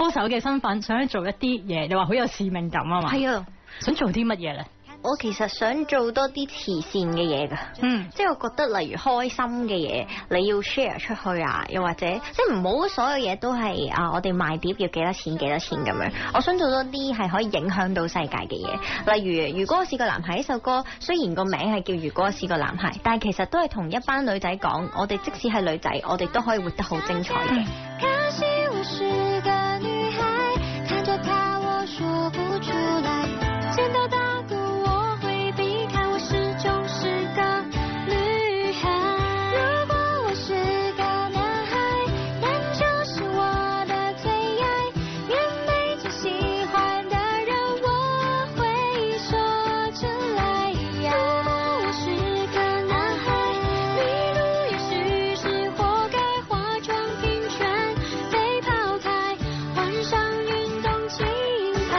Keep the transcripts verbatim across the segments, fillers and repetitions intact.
歌手嘅身份，想去做一啲嘢，你話好有使命感啊嘛？ 係啊， 想做啲乜嘢咧？ 我其實想做多啲慈善嘅嘢㗎， 嗯， 即係我覺得例如開心嘅嘢，你要 share 出去啊，又或者即係唔好所有嘢都係啊，我哋賣碟要幾多錢幾多錢咁樣。我想做多啲係可以影響到世界嘅嘢，例如如果我是個男孩呢首歌，雖然個名係叫如果我是個男孩，但係其實都係同一班女仔講，我哋即使係女仔，我哋都可以活得好精彩嘅。 嗯可惜我是個女孩，看着她我說不出來，見到大哥我會避開，我始終是個女孩。如果我是個男孩，那就是我的最愛，面對着喜歡的人我會說出來。如果我是個男孩，迷路也許是活該，化妝品全被拋開，換上運動金牌。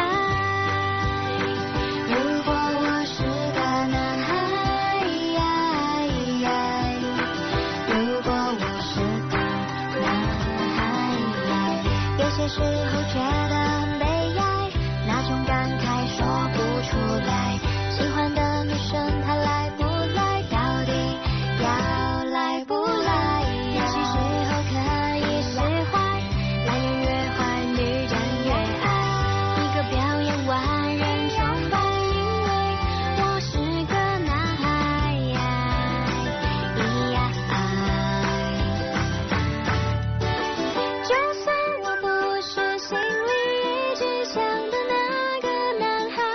如果我是個男孩，如果我是個男孩，有些時候覺得很悲哀，那種感慨說不出來，喜歡的女生她來不來，到底要來不來？有些時候可以釋懷，男人越壞女人越愛，一個表演萬人崇拜，因為我是個男孩，就算我不是心裡一直想的那個男孩，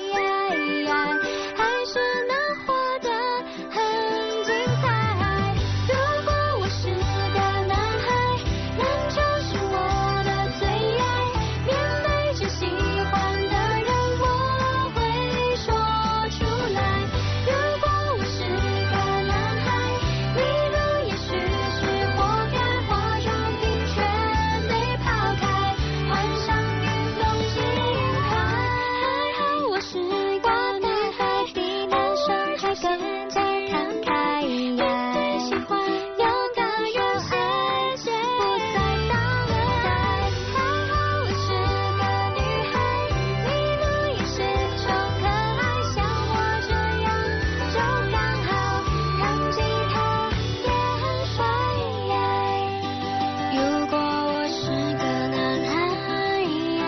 還是能活得很精彩。如果我是個男孩，那就是我的最愛，面對着喜歡的人我會說出來。如果我是個男孩，迷路也許是活該，化妝品全被拋開，換上運動金牌。還好我是個男孩，比男生還更加慷慨，面對喜歡有大有世界不再當兒孩。還好我是個女孩，迷路也是種可愛，像我這樣就剛好，彈吉他也很帥。如果我是個男孩，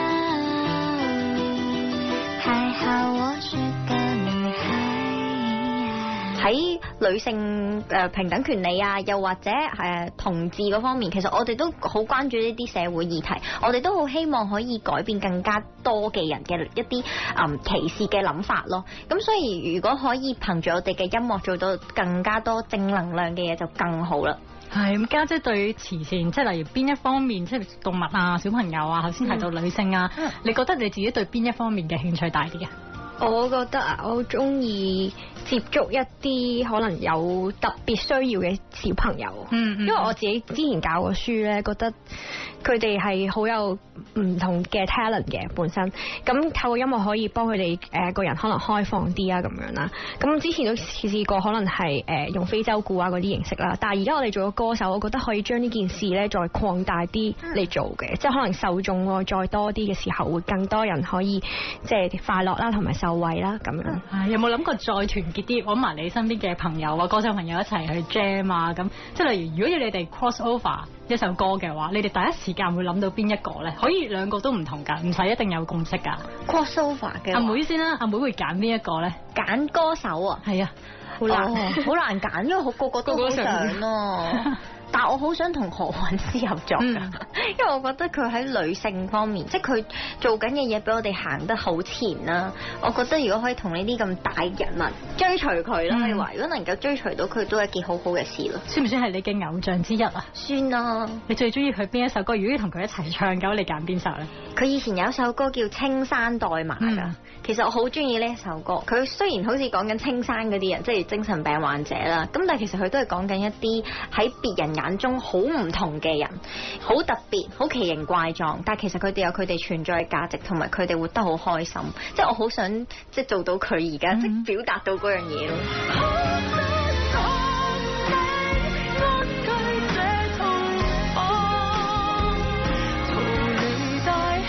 還好我是個女孩。 喺女性誒平等權利啊，又或者誒同志嗰方面，其實我哋都好關注呢啲社會議題，我哋都好希望可以改變更加多嘅人嘅一啲誒歧視嘅諗法咯。咁所以如果可以憑住我哋嘅音樂做到更加多正能量嘅嘢，就更好啦。 係咁，家姐對於慈善，即係例如邊一方面，即係動物啊、小朋友啊，頭先提到女性啊， 嗯你覺得你自己對邊一方面嘅興趣大啲啊？ 我覺得啊，我好中意接觸一啲可能有特別需要嘅小朋友， 嗯嗯因為我自己之前教過書咧，覺得佢哋係好有唔同嘅 talent 嘅本身，咁透過音樂可以幫佢哋誒個人可能開放啲啊咁樣啦。咁之前都試試過可能係誒用非洲鼓啊嗰啲形式啦，但係而家我哋做咗歌手，我覺得可以將呢件事咧再擴大啲嚟做嘅，即係可能受眾愛再多啲嘅時候，會更多人可以即係快樂啦，同埋受惠啦咁樣。 啊有冇諗過再團結啲，揾埋你身邊嘅朋友啊、歌手朋友一齊去 jam 啊咁？即係例如，如果要你哋 cross over 一首歌嘅話，你哋第一時間會諗到邊一個咧？可以兩個都唔同㗎，唔使一定有共識㗎。 crossover 嘅阿妹先啦，阿妹會揀邊一個咧？ 揀歌手啊， 係啊， 好難好難揀，因為好個個都好個個都想想咯。但我好想同何韻詩合作㗎， 嗯因為我覺得佢喺女性方面，即係佢做緊嘅嘢比我哋行得好前啦。我覺得如果可以同呢啲咁大人物追隨佢啦， 嗯可以話如果能夠追隨到佢，都係一件好好嘅事咯。 算唔算係你嘅偶像之一啊？ 算啦， 你最中意佢邊一首歌？如果要同佢一齊唱嘅話，你揀邊首咧？ 佢以前有一首歌叫《青山代碼》㗎， 嗯其實我好中意呢一首歌。佢雖然好似講緊青山嗰啲人，即係精神病患者啦，咁但係其實佢都係講緊一啲喺別人眼中好唔同嘅人，好特別、好奇形怪狀，但係其實佢哋有佢哋存在嘅價值，同埋佢哋活得好開心。即係我好想即係做到佢而家即係表達到嗰樣嘢咯。 逃離大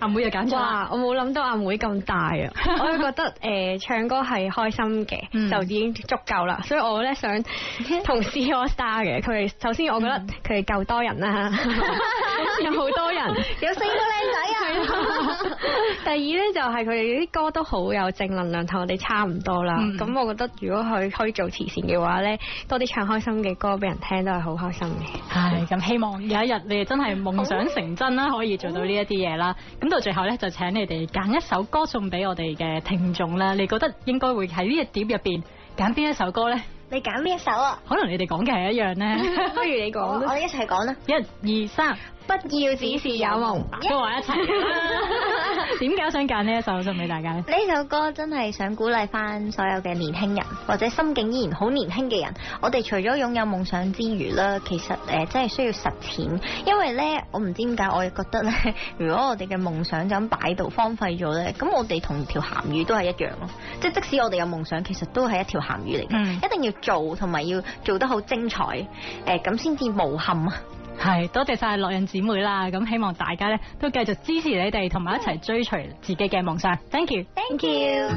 阿妹就揀咗啦。 哇！我冇諗到阿妹咁大啊！我就覺得誒、呃、唱歌係開心嘅， 嗯就已經足夠啦。所以我咧想同 C AllStar 嘅佢哋，首先我覺得佢哋夠多人啦，有好多人， 有四個靚仔啊！ 第二咧就係佢哋啲歌都好有正能量，同我哋差唔多啦。咁、 嗯、 我覺得如果佢可以做慈善嘅話咧，多啲唱開心嘅歌俾人聽都係好開心嘅。 係咁，希望有一日你哋真係夢想成真啦，可以做到呢一啲嘢啦。咁到最後咧，就請你哋揀一首歌送俾我哋嘅聽眾啦。你覺得應該會喺呢一碟入邊揀邊一首歌咧？ 你揀邊一首啊？ 可能你哋講嘅係一樣咧。 不如你講我哋一齊講啦！ 一二三， 不要只是有夢， 都話一齊啦。點解想揀呢一首送俾大家咧？ 呢首歌真係想鼓勵翻所有嘅年輕人，或者心境依然好年輕嘅人。我哋除咗擁有夢想之餘啦，其實誒真係需要實踐。因為咧，我唔知點解，我亦覺得咧，如果我哋嘅夢想就咁擺度荒廢咗咧，咁我哋同條鹹魚都係一樣咯。即係即使我哋有夢想，其實都係一條鹹魚嚟嘅。 嗯、 一定要做，同埋要做得好精彩，誒咁先至無憾啊！ 係，多謝晒樂印姊妹啦，咁希望大家咧都繼續支持你哋，同埋一齊追隨自己嘅夢想。Thank you，Thank you。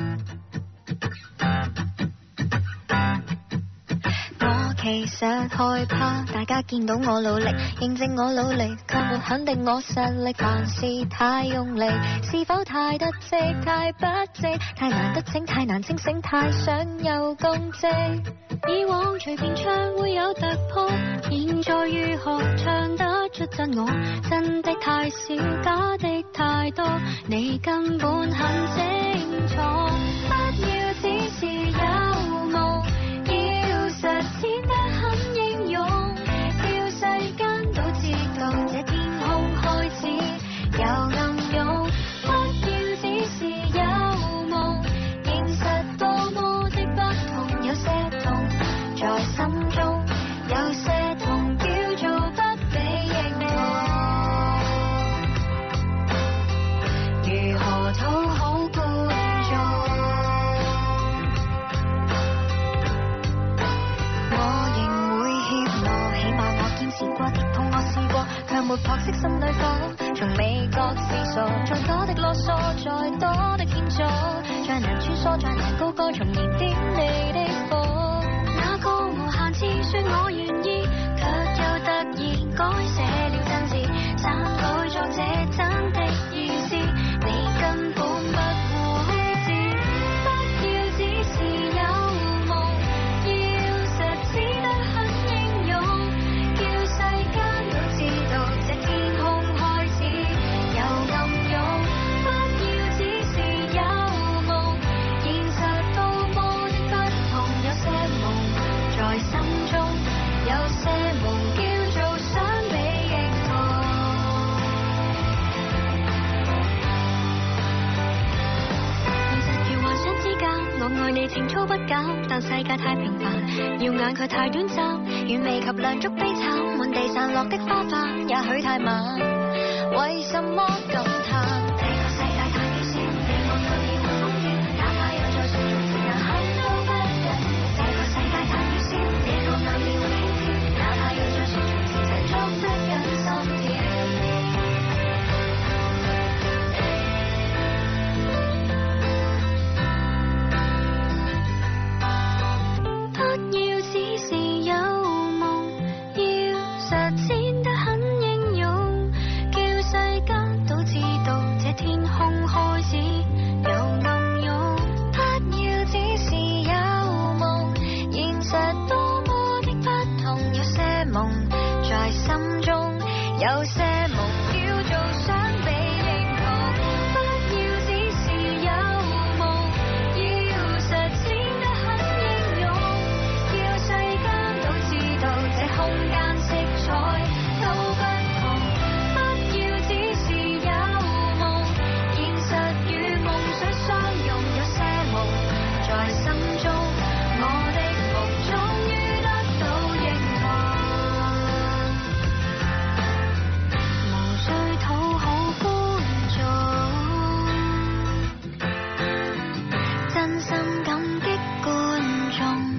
我其實害怕大家見到我努力，認證我努力，卻沒肯定我實力。凡事太用力，是否太得戚、太不值、太難得逞、太難清醒、太想有功績。以往隨便唱會有突破，現在如何唱得出真我？真的太少，假的太多，你根本很清楚。不要只是有夢，要實踐得很英勇，叫世間都知道這天空開始有暗湧。不要只是有夢，現實多麼的不同，有些痛在心中，有些痛叫做不被認同。如何討好觀眾？我仍會怯懦，起碼我堅持過，跌痛我試過，卻沒撲熄心裏火，從未覺是傻，再多的囉嗦，再多的欠阻，再難穿梭，再難高歌，重燃點你的火。那個無限次說我願意，卻又突然改寫了真字，篡改作這真的意思，你根本不會知。不要只是有夢，要實踐得很英勇，叫世間都知道這天空開始有暗湧。不要只是有夢，現實多麼的不同，有些夢在心中，有些夢叫做想被認同。現實如幻想之間，我愛你情操不減，但世界太平凡，耀眼卻太短暫，遠未及亮燭悲慘，滿地散落的花瓣，也許太晚。為什麼感嘆？這個世界太渺小，你我都已沒風雨，哪怕有再順從，自然很都不緊要。這個世界太渺小，你我偶爾會輕佻，哪怕有再順從，自然捉得緊心跳。不要只是有夢，要實踐得很英勇，叫世間都知道這天空開始有暗湧。不要只是有夢，現實多麼的不同，有些夢在心中，有些夢叫做想被認同。不要只是有夢，要實踐得很英勇，叫世間都知道這空間色彩都不同。不要只是有夢，現實與夢想相容，有些夢在心中，我的夢終於得到認同。無需討好觀眾，真心感激觀眾。